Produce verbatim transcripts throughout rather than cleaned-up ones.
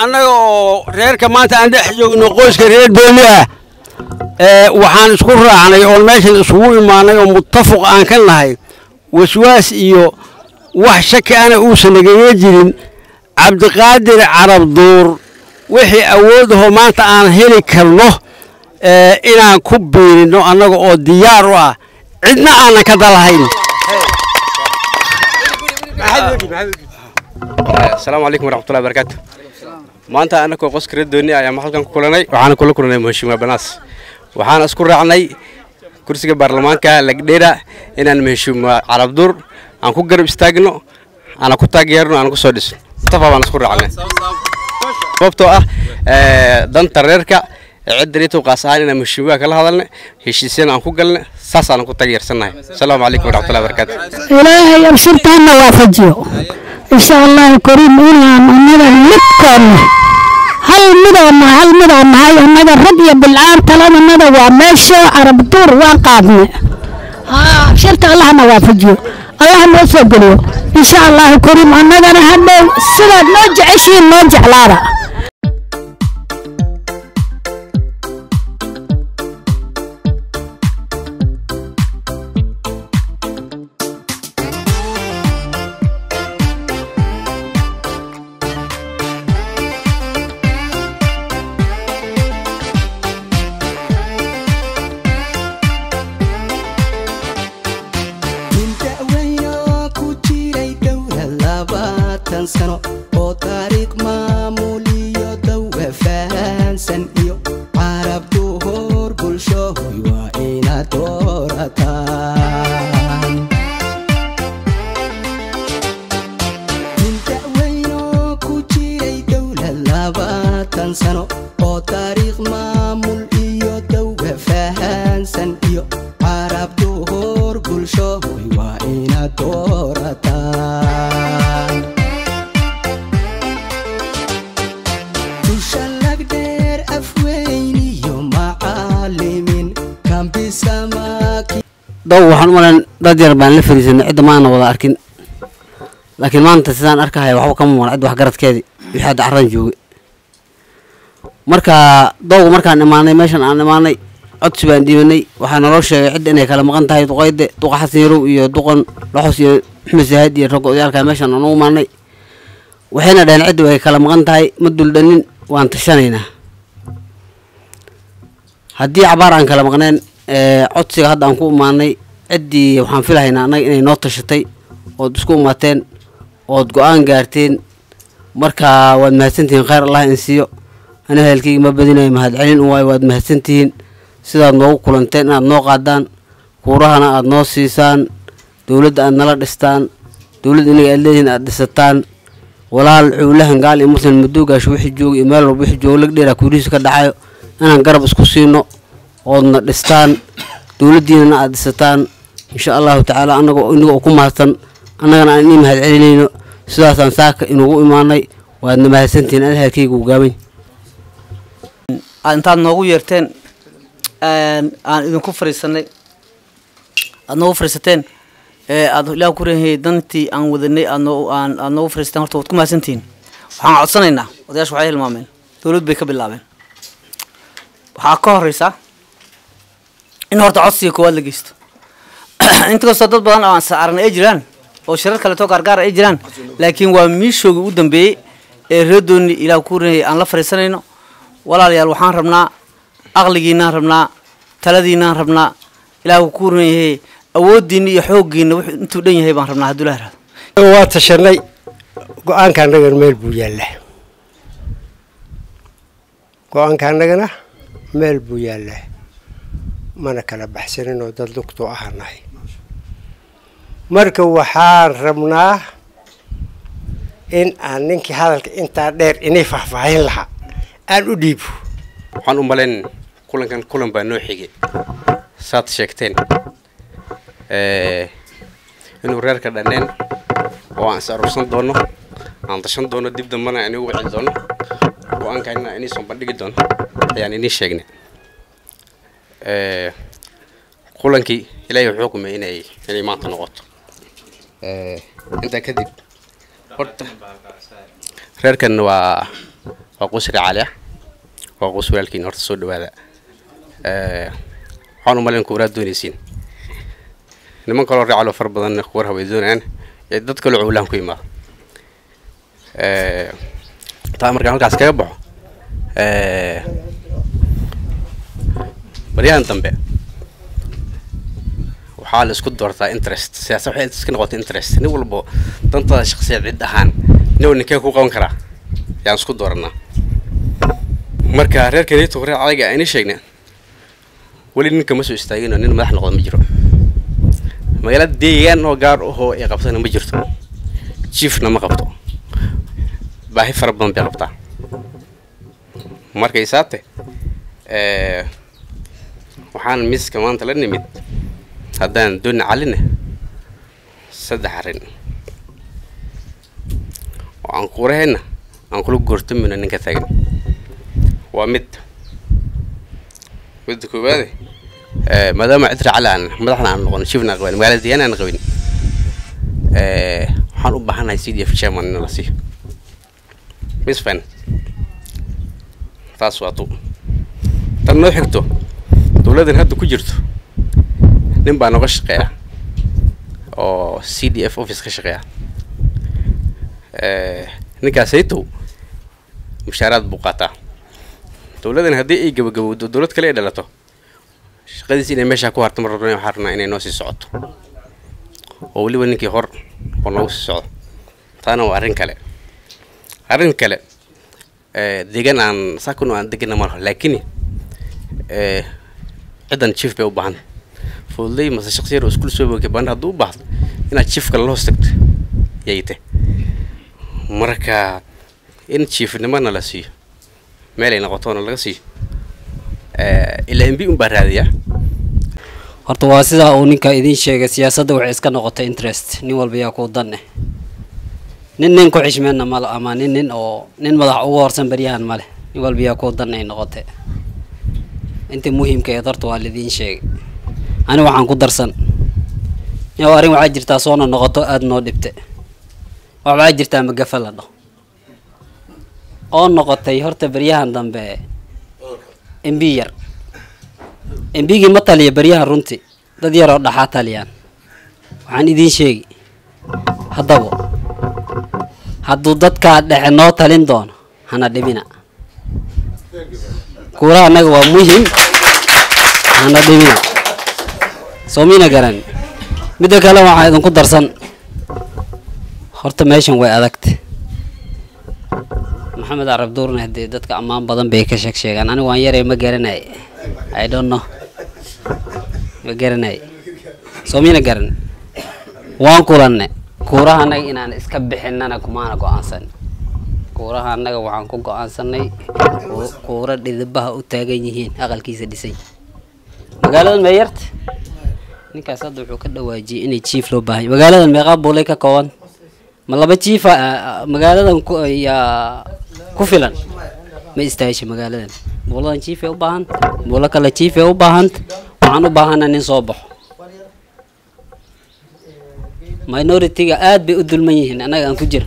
annagoo reerka maanta aan dhex joogno qoyska reer Dooni ah ee waxaan isku raacnay oo meeshan isugu imaanay oo muttafaq aan ka nahay waswaas iyo wax shaki ana uusan naga jirin Cabdiqaadir Carab Duur wixii awoodaho maanta aan heli karno ee inaan ku biirino annaga oo diyaar u ah cidna aan ka dalahayn. السلام عليكم ورحمة الله وبركاته. ما أنت أنا كوقس كريد الدنيا يا محل كان كلناي وحنا كل كلناي مهشوم بناس وحنا أذكر عني كرسي البرلمان كالقديرة إن أنا مهشوم عرب دور أنا كوجر بستاجنو أنا كنت أجيرنو أنا كسودس طبعا أنا أذكر عني بابتو أه دان تريركا عدريتو قاساني أنا مهشوم كله هذا هالشيء أنا كوجلنا ساس أنا كنت أجير سناي. السلام عليكم ورحمة الله وبركاته. إلهي يرسلت أنا وافجيو إن شاء الله كريم إلى أننا نتكلم هل مدام هل مدام هاي أننا ربي بالعام تلام أننا وماشى عرب دور وقادنا آه شرط الله نوافجيو الله نوافجيو إن شاء الله كريم أننا هذا سنة نرجع شيء نرجع لارا سنة أو طريق معمولي ضوء فانسن إيو عرب دهور كل شهر وإنا دورتان من تأوينو كجيري دولة لباتن سنة أو طريق معمول إيو ضوء فانسن إيو عرب دهور كل شهر وإنا دورتان دو waxaan u malan dad yar baan la fariisanay cid ma aan wada arkin laakiin maanta sidaan arkahay waxba kama muuqan cid wax garadkeedii wixii dhaxran joogay marka dowga markaan imaanay meeshan aan imaanay codsi baan diibanay waxaan noo sheegay cid inay kala maqan tahay duqayde duqa xasiirow iyo duqan laxos iyo Axmed Saad iyo rag odayalka meeshan aan u imaanay waxayna dhaheen cid way kala maqan tahay ma duldhanin waan tashanaynaa haddii cabaar aan kala maqneen ee codsiga hadda aan ku imaanay cidii waxaan filahaynaa anaga inay noo tashatay oo isku imaateen oo go'aan gaarteen marka waad mahadsantihiin khayr Allah in siiyo ana halkii ma badinay mahad celin waay waad mahadsantihiin sidaad noogu kulanteen aad noo qaadaan kuurahana aad noo siisaan dawladda aad nala dhistaan dawladda inay leeyihiin aad dhisataan walaal cuulahan gaal iyo muslim madoogash wixii joogay meel walba wixii joog lag dheera kuuriis ka dhacayo inaan garab isku siino oodna dhistaan dawladdiina aad dhisataan insha Allah ta'ala anagu inagu ku maartan anagana aan mahad celinayno sidaasaan saaka inagu imaanay waadna mahadsantiin aan halkaygu gaabay intaad noogu yeerteen aan idinku fariisanay aad noogu fariisateen ee aad ilaa ku reeyay dantii aan wadanay aad noogu fariisteen horta waad ku mahadsantiin waxaan codsanaynaa odayaashu waxay hilmaameen dawlad bay ka bilaabeen waxaa ka horeysa in horta codsiga koowaad la geysto inta kasta dad badan oo aan saarnay ay jiraan oo shirar kale to gaar gaar ay jiraan laakiin waa miishooga u dambeeyay ee reer Dooni ilaa ku reeyay aan la fariisanayno walaalayaal waxaan rabnaa aqligiina rabnaa taladiina rabnaa ilaa ku reeyay awoodiina iyo xooggiina wixii intuu dhan yahay baan rabnaa haduu la haraado waa tashanay go'aanka anaga meel buu yaalaa go'aanka anagana meel buu yaalaa mana kala baxsanin oo dad lugto ahanahay marka waxaan rabnaa in aan ninkii hadalka inta dheer inay faahfaahin lahaa aan u dhiibo waxaan u maleyn kulankan kulan baa noo xigay saad sheegteen ee inuu reerka dhaneen oo aan sarursan doono aan tashan doono dib dambana aan ugu wacin doono go'aankana inay soo bandhigi doono ayaan inii sheegnay ee kulankii ilaahay xukumay inay inay maanta noqoto ee inta kadib horta reerkan waa وقصر عليه وقصر لكن هرت صود هذا حانوا مالين كورات دونيسين لما كانوا رجعوا فربضن خورها ويزون عن يدد كل عولهم قيمة طبعا مرجعوا كاس كيبوا بريان تنبه وحال اسكت دورتا انترست سياسة وحيد اسكن قوت انترست نقول بو تنطى شخصية عدة هان نقول نكيكو قون كرا يعني اسكت دورنا مركا رير كنيتو غير عايقة اني شيقنا ولي نكا مسو استاقين ونين مدح نقود مجرو مقالات ديان وقار وهو يقبطين مجرتو جيفنا ما قبطو باهي فربان بيقبطا مركا يساتي اه وحان ميس كمان تلاني ميد هدان دون علينا صدح عرين وعن قوره هنا عن كل قرتم من انك ثاقن ومد مد كوبادي آه ما دام عتر على عن مدحنا عن نقول شفنا غوين مقالة ديانا عن غوين آه حان أبحانا يسيدي في شامان نلاسي ميس فان تاسواتو تنو حكتو دولادن هادو كجرتو نبى نغش قيا أو سي دي إف أوفيس خش قيا نكاسيتو مشارات بقاطع دولادن هدي إيه جب جب دولات كلها دلته قديس إني ماشي أكو هرت مرة رني وحرنا إني ناسي صعد أولي ونكي هر ونوس صعد تانا وارين كله أرين كله ديجان عن ساكنوا عن ديجان مرة لكني عدن شيف بيوبان فولي مثلا شخصية رؤوس كل سوي بكبان هادو بعض إن تشيف كله استقط يايته مركا إن تشيف نمانا لسي مالي نقطان لسي إلا إن بيوم برادية horta waa sida uu ninka idin sheegay siyaasadda waxay iska noqotay interest nin walba yaa ku danne nin nin ku xishmeena mal ama nin nin oo nin madax ugu horsan bariyahan male nin walba yaa ku danne noqotay inta muhiimka ee darto waa lidin sheegay ani waxaan ku darsan yaa arin waxa jirta soo noqoto aad noo dhibtay waxa jirta ma gafalado oo noqotay horta bariyahan dambe imbiyar imbigi ma taliya bariyahan runti dad yar oo dhaxaa taliyaan waxaan idin sheegi haddaba hadduu dadka dhexe noo talin doono hana dhibina kuura anaga waa muhiim hana dhibina soomina garan midda kale waxaan idinku darsan horta meeshan way adagtay maxamed arab duurna hadii dadka ammaan badan bay ka sheeg sheegaan aniga waan yaray ma garanay I don't know ma garanay soomina garan waan kulanne kuuraha anaga inaan iska bixinana kumaana go'aansan kuuraha anaga waxaan ku go'aansanay kuura dhidabaha u taagan yihiin aqalkiisa dhisay magaalada meeyarta ninkaas hadda wuxuu ka dhawaajiyay inay chief loo baahay magaalada meeqa boolay ka kooban ma laba chief magaaladan ya ku filan ma istaahishay magaaladan booladan chief ee u baahan boola kale chief ee u baahan waxaan u baahanaa nin soo baxo minority-ga aad bay u dulman yihiin anaga aan ku jir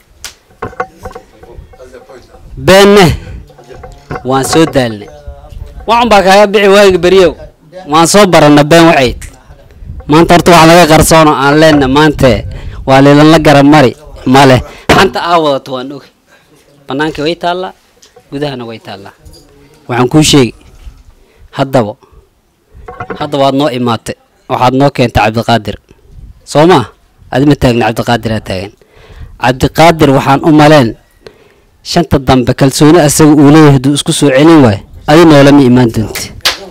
beenne waan soo daalnay waxaan baa kaaga bixi waagi beriyow waan soo barana been waxayd maanta horta wax laga qarsoono aan leenna maanta waa leelan la garan mari male xanta aa wadato waan og banaanka way taallaa gudahana way taallaa waxaan kuu sheegi haddaba hadda waad noo imaatay waxaad noo keentay cabdiqaadir soo maa adima taagna cabdiqaadir aa taagan cabdiqaadir waxaan u maleen shanta dambe kalsooni asaga uu leeyahay hadduu isku soo celin waayo adi noolama imaan doonti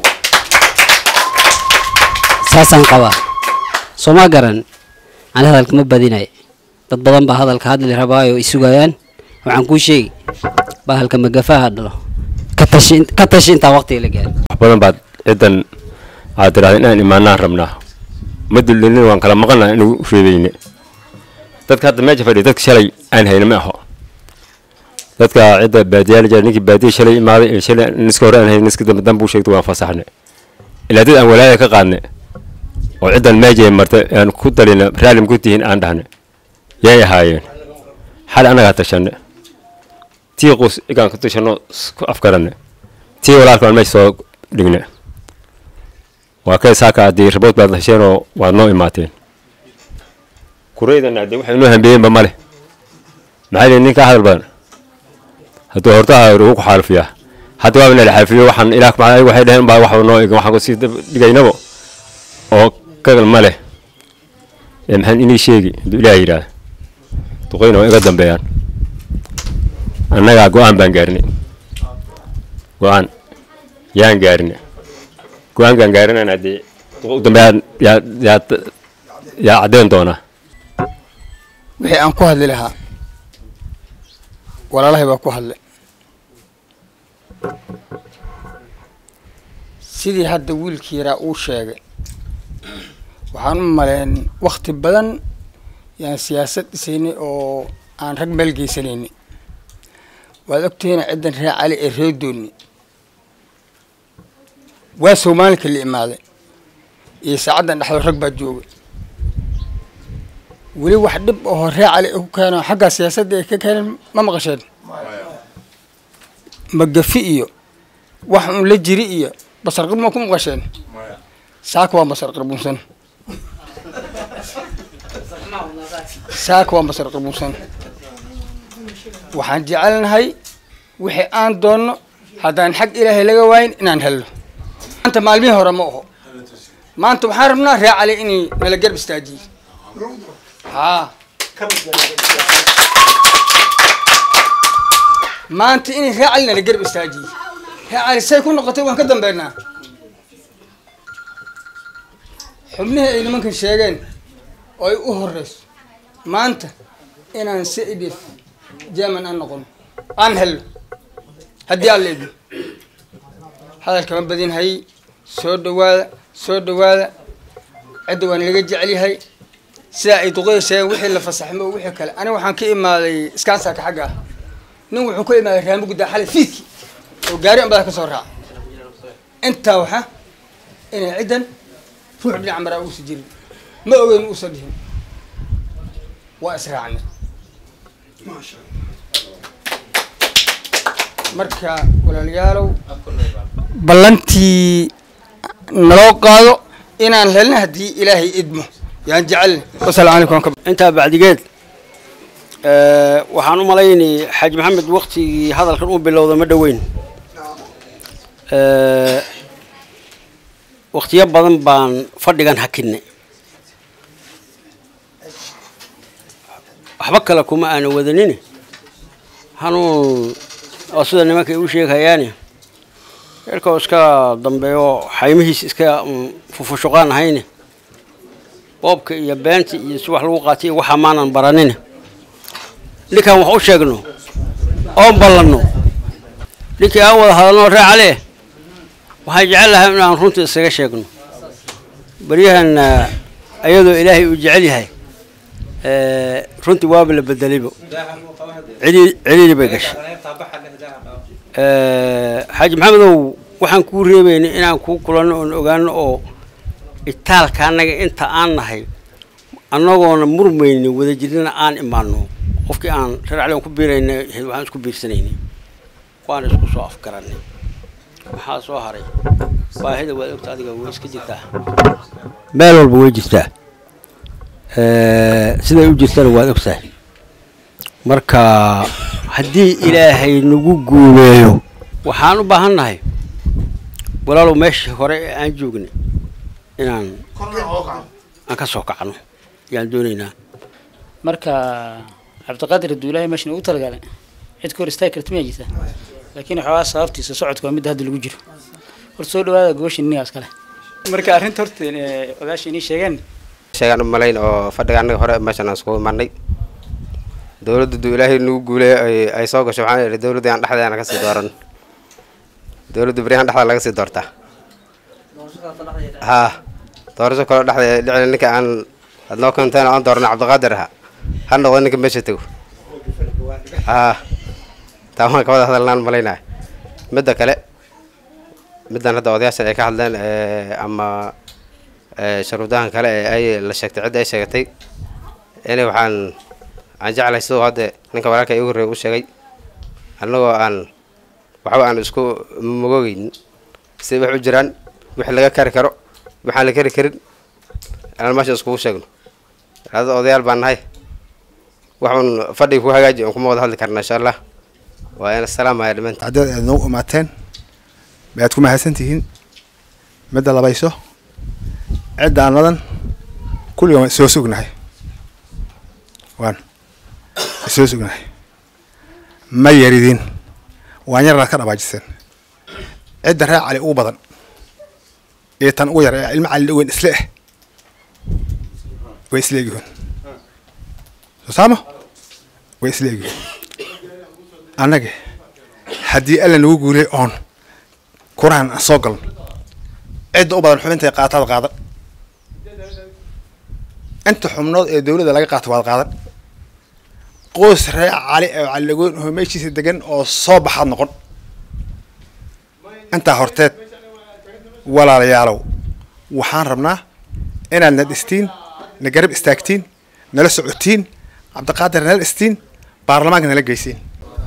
saasaan qabaa soo ma garan ani hadalka ma badinayo dad badan baa hadalka hadli rabaayo isugayaan waxaan kuu sheegi bahalka magafaha dhalo ka tashi ka tashi inta waqti la gaaro wax badan baad ciidan aad tiraahdo inaan imaanaan rabnaa ma dulin waan kala maqanaa inuu sheegayne dadka hadda meesha fadhiya dadka shalay aan hayna ma aho dadka cida baadiyaal jeer ninkii baadiye shalay imaaday shalay niska hore aan hayna niska dambe dambe uu sheegto waan fasaxnay ilaa dad aan walaaya ka qaadnay oo ciidan meesha martay aan ku dalina raalim ku tihiin aan dhahnay yay ahaayeen hal anaga tashanay tii qus igaan ku tushano ku afkaranne tii walaalkaan meesha soo dhigne waa kay saaka haddii rabood baad hesheenoo waad noo imaateen kuraydan haddii waxay noo hambeeyeenba male maxay leeyihin ninkaa hadal badan hadduu hortaha ugu ku xaalfiyaa hadda waaba nala xaafiyo waxaan ilaah macay waxay dhaheen baa waxba noo egan waxaan ku sii dhigaynaba oo kagal ma leh ee maxaan inii sheegi hadduu ilaah yidhaah duqayna waa iga dambeeyaan annagaa go-aan baan gaarnay go-aan yaan gaarnay go-aankaan gaarinaan haddii duqa u dambeeyaan yaa yaa yaa caddeyn doonaa wixii aan ku hadli lahaa walaalahay baa ku hadlay sidii hadda wiilkii yaraa uu sheegay waxaan u maleyn wakti badan yaan siyaasad dhisaynay oo aan rag meel geysanaynay waad ogtihiina ciddan reer cali ee reer doonni waa soomaalika la imaaday iyo saacaddan dhexdo rag baa jooga weli wax dhib oo reer cali ku keeno xagga siyaasadda ay ka keeneen ma maqasheen magafi iyo wax uun la jiri iyo basarqib ma ku maqasheen saaka waa basarqirbuunsan saaka waa basarqirbuunsan waxaan jecelnahay wixii aan doonno haddaan xag ilaahay laga waayin inaan helno maanta maalmihii hore ma aho maanta waxaan rabnaa reer cali inay nala garb istaajiye haa maanta inay reer cali nala garb istaajiye reer cali say ku noqotay waan ka dambeynaa xubnihii ay nimankan sheegeen oo ay u horeyso maanta inaan si idif jeeman aan noqono aan helno haddii aan leedno hadalkama badin hay soo dhawaada soo dhawaada cidda waan laga jecel yahay sidaa ay duqada sheegeen wixii la fasaxmo wixii kale aniga waxaan ka imaaday iskaansaaka xagga ah nin wuxuu ka imaaday raamo guddaa xalay fiidki oo gaari an badaa ka soo raaca intaa waxa inay ciddan ruux dhinac maraa uusa jirin ma ogeyn uusa dhihin waa israacnay marka walaalayaalow ballantii naloo qaado inaan helna haddii ilaahay idmo yaan jecelna wasalaamu calaykum intaa bacdigeed waxaan u malaynay xaaji maxamed waktigii hadalkan u bilowda ma dhoweyn waktiyo badan baan fadhigan hakinay waxba kale kuma aana wadanin hanuun oo sida nimanka ay u sheegayaani reerkoo iska dambeeyo xaymihiis iska fufushuqaan ahayne boobka iyo beenta iyo si wax lagu qaatay waxa maanan baranin ninkan wax u sheegno oon ballanno ninkii aan wada hadalno reer cali waxaan jecel lahay inaan runta isaga sheegno baryahan ayadoo ilaahay uu jecel yahay runtii waaba la bedelayba celiili bay gashay xaaji maxamedow waxaan kuu reebaynay inaan kuu kulanno oon ogaano oo itaalka annaga inta aan nahay annagoona murmayni wadajirnana aan imaano qofkii aan reer cali aan ku biirayna waxaan isku biirsanaynay waan isku soo afgaranay maxaa soo haray baahida waad ogta adiga way iska jirtaa meel walba way jirtaa siday u jirtana waad ogtahay marka haddii ilaahay nagu guuleeyo waxaan u baahan nahay walaalow meeshii hore ee aan joognay inaan aan ka soo kacno yaan doonaynaa marka cabdiqaadir hadduu ilaahay meeshan ugu talagalay cid ka hor istaagi karta miyaa jirta laakiin waxaa sababtiisa socodka waa midda hadda lagu jiro horta soo dhawaada gobasha ningaas kale marka arrinta horta odaasha inii sheegeen sheegaan u malayn oo fadhiga annaga hore meeshan aan iskugu imaanay dowladda duu ilaahay nagu guuleeyo ay soo gasho waxaan idhi dowladda aan dhexdeena ka sii dooran dowladda beryahan dhexda laga sii doortaa haa doorasho kaloo dhexda dhicina ninka aan aad noo keentayna aan doornay cabdiqaadir aha ha noqdo ninka meesha tego haa taa waan ka wada hadalnaan malaynaya midda kale middan hadda odayaashan ay ka hadleen ama sharuudahan kale ee ay la sheegtay cidda ay sheegatay inay waxaan aan jeclahay sidoo hadda ninka walaalka igu horreeya u sheegay annagoo aan waxba aan isku mogogeyn si wax u jiraan wix laga kari karo waxaan la kari karin aan meesha iskugu sheegno hada odayaal baan nahay waxaan fadhi ku hagaaji oo kuma wada hadli karnaa insha Allah waa in salaam ay dhiman hadda noo umaateen baad ku mahadsantihiin mid labayso cid aanadan kulliga soo sugnahay waan soo sugnahay ma yaridin waan yar ka dhabaajiseen cid raac cali u badan ee tan u yar ilma cali weyn isla ah way isla yihiin sama way isla yihiin anaga haddii alla nagu guulay on quraan soo gal cid u badan xubinta qaatada qaadan inta xubnood ee dawladda laga qaato waa qaadan qoys raac cali oo calagoon oo meeshiisa degan oo soo baxad noqon inta horteed walaalayaalow waxaan rabnaa inaad na dhistiin na garab istaagtiin nala socotiin cabdiqaadir nala dhistiin baarlamaanka nala geysiin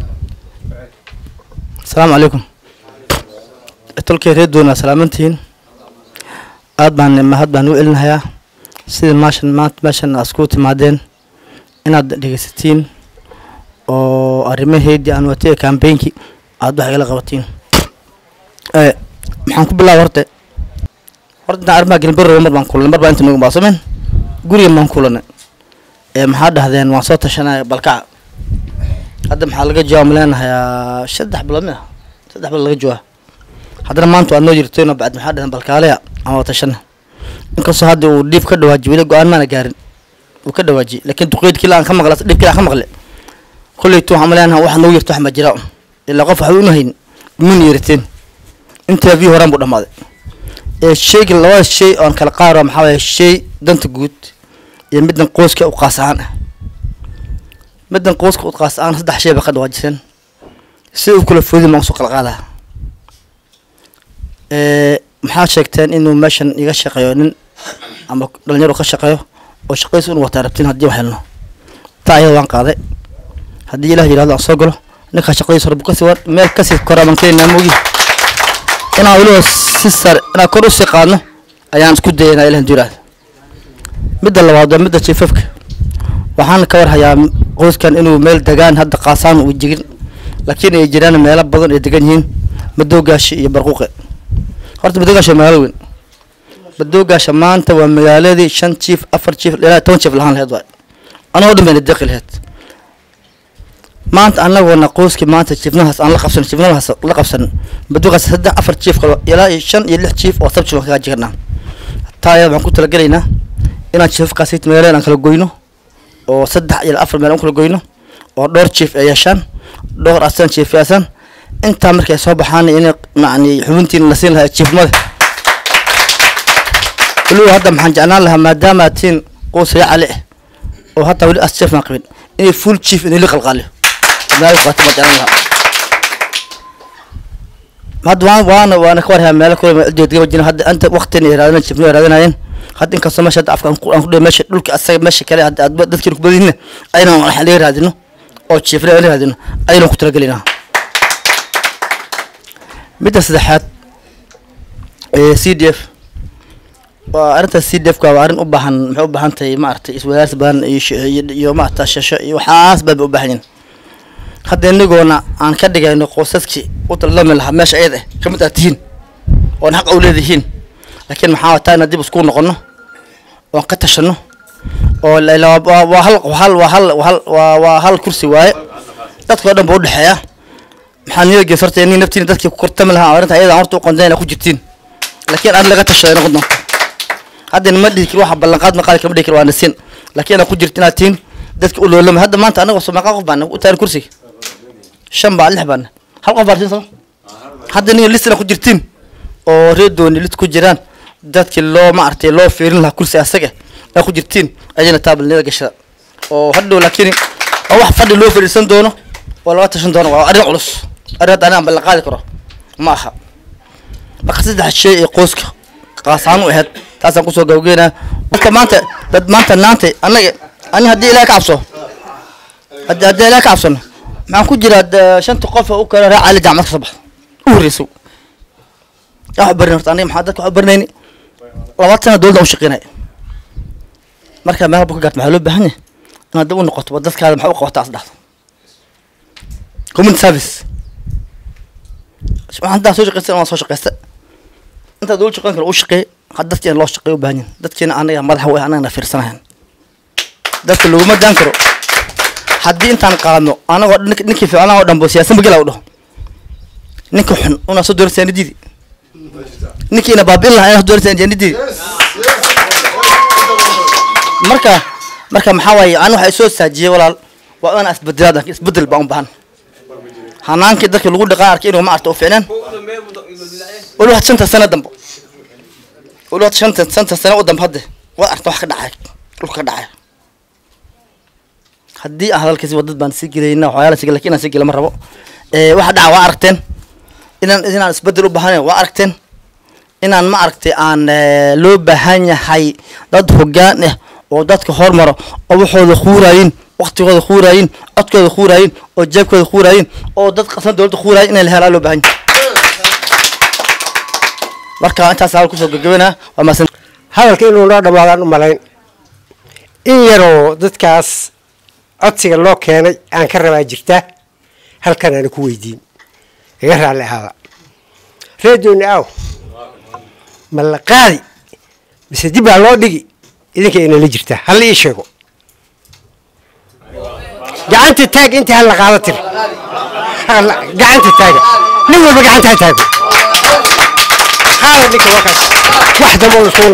السلام عليكم تلقي ريدونا سلامتين aad baan mahad baan u elinayaa sida maashan maanta meeshan askuuti maadeen inaad dhegeysatiin oo arrimaheedii aan watay campaign-ki aad wax kala qabatiin ee maxaan ku bilaabay horta horta arrimaha galbeed mar baan kulanay mar baan inta nagu baasameen guriga maan kulanay ee maxaa dhahdeen waan soo tashanay balka hadda maxaa laga jawaab leenahay saddex bilood ma saddex bilood laga jawaab haddana maanta waa noo jirtayna baad maxaa dhahdeen balkaaleya ama tashan inkastoo hadda uu dhib ka dhawaajiyo weli go'aan maana gaarin uu ka dhawaajiyo laakiin duqeydkii la aan ka maqlay dhibkii aan ka maqlay kulleeytu waxaan leenahay wax noo jirto wax ma jira ilaa qof wax u nahayn min yirteen interview horan buu dhamaaday ee sheeg laba shay aan kala qaaro maxaa weeye shay danta guud iyo midna qoyska u qaasaan midna qoyska u qaasaan saddex shay ba ka dhawaajiseen si uu kula foodi ma soo kala qaadaa ee maxaa sheegteen inuu meeshan iga shaqeeyo nin ama dhalinyaro ka shaqeeyo oo shaqaysi uu wata rabtiin hadii wax helno taayada waan qaaday hadii ilaahay yiraahdo aan soo galo ninka shaqaysi rabo ka sii war meel ka sii koraban keenna moogi inaa waliba si sar inaa kor u sii qaadno ayaan isku daynaa ilaahay diiraad midda labaad midda chiefafka waxaan ka war hayaa qoyskan inuu meel degaan hadda qaasaan uu jigin laakiin ay jiraan meelo badan ay degan yihiin madoogashi iyo barquuqe horta madoogashi magaalo weyn madoogashi maanta waa magaaladii shan chief afar chief ilaa toban chief lahaan lahayd waay anoo dhiman deeqi lahayd maanta anagoo qoyski maanta chiefnahaas aan la qabsan chiefnahaas la qabsan madoogashi saddex afar chief kale ilaa shan iyo lix chief oo sabti ka jirnaa taayada waxaan ku talagalaynaa inaan chief qaasayt magaalada aan kala goyno oo saddex iyo afar meel aan kala goyno oo dhowr chief ay yeeshaan dhowr asan chief asan inta markay soo baxaan in macni xubintiin la siin lahaa chiefmada kullu hadda maxaan jeclaan lahaa maadaama tiin qoys ya cali oo hadda wali as chief ma qabin in full chief in la qalqaaliyo meel qaata ma jeclaan lahaa madwaan waana waana ka warhaa meel kale jeedga wajina hadda anta waqtiina iraadana chiefna iraadanaayeen hadda in ka soo meesha afkaan ku aan ku dhigay meesha dhulka asaga meesha kale hadda dadkii ku badina ayna wax la iraadino oo chiefna iraadino ayna ku talagalina midda saddexaad ee C D F waa arinta C D F ka waa arin u baahan maxay u baahan tahay ma artay iswadaarsi badan iyo ma arta shasho iyo waxaas baa u baahan hadda inigoona aan ka dhigayno qoysaskii u talaalmi lahaa meesha ayada kamid ah tihiin oo xaq u leedihiin laakiin maxaa taana dib isku noqono oo ka tashano oo la waa hal hal waa hal waa hal kursi waaye dadka dhan buu dhaxaya maxaan niyo geesartay in naftiin dadkii ku kortama lahaa arinta ayada horta u qondayna ku jirtiin laakiin aan laga tashaday noqdo hadda ma dhigi waxa ballan qaad ma qaali kama dhigi waa nasin laakiin ku jirtiin tiin dadka u loolama hadda maanta anaga soo maqa qof baan u taar kursi shan baa lix baan hal qof baan soo hadda niyo lisna ku jirtiin oo reedooni lid ku jiraan dadkii loo ma artay loo fiirin lahaa kursi asaga ay ku jirtiin ayna taabalnida gasha oo hadda laakiin wax fadhi loo fadhiisan doono oo laga tashan doono waa arin culus arin aan ballan qaadi karo ma aha marka saddex shay ee qoyska qaasaan u ahayd taasaan ku soo gawgeena dadka maanta dad maanta naanta anaga ani hadii ilaa ka cabso hadii hadii ilaa ka cabsano maxaan ku jiraa shanta qof oo u kala raaca la jaamacad ka soo baxdo u horeyso wax barin horta aniga maxaa dadka wax barinayni labaatan sano dowladda u shaqeynay marka meel buu ka gaartay maxaa loo baahan yahay inaad dib u noqoto dadkaada maxaa u qabataa asdaxdo community service waxaan daa soo shaqeystay waan soo shaqeystay inta dowladda shaqeyn kale u shaqeey had dadkeena loo shaqeeyo u baahan yahay dadkeena anaga madaxa way anaga fiirsanayn dadka laguma daan karo haddii intaan qaadno anagoo ninkii fiicnaa oo dhanbo siyaasan bagela u dhaho ninka xun una soo dooran saanididi ninkiina baabi'in lahaa inaa soo dooran saanididi marka marka maxaa waaye aan waxa soo saajiyay walaal waa inaan isbedelaad isbedel baan u baahan hanaankii dadka lagu dhaqaa arkay inuu ma arto fiicnaan wala wax shanta sano dambo wala wax shanta shanta sano u dambo hadda waa arto wax ka dhacay dhulka ka dhacay haddii aan hadalkiisi wadad baan sii gelayna waxyaala sii laakiin aan sii gelama rabo ee waxa dhaca waa aragteen inaan inaan isbedel u baahanay waa aragteen inaan ma aragtay aan loo baahan yahay dad hoggaan ah oo dadka hormaro oo waxooda xuuraayin waqtigooda xuuraayin codkooda xuuraayin oo jeebkooda xuuraayin oo dad qasan dowladda xuuraayin inay la helaan loo baahan marka intaas aan ku soo gagabana waa maasan hadalka inuu noo dhamaadaan u malayn in yaroo dadkaas codsiga loo keenay aan ka rabaa jirta halkan aan ku weydiin iga raalli ahaada reedooni aw ma la qaadi mise dib baa loo dhigi idinka inala jirta hal ii sheego gacanta taag intii hal la qaado tir gacanta taaga nin walba gacanta ha taago qaada ninka wakaas wax dambe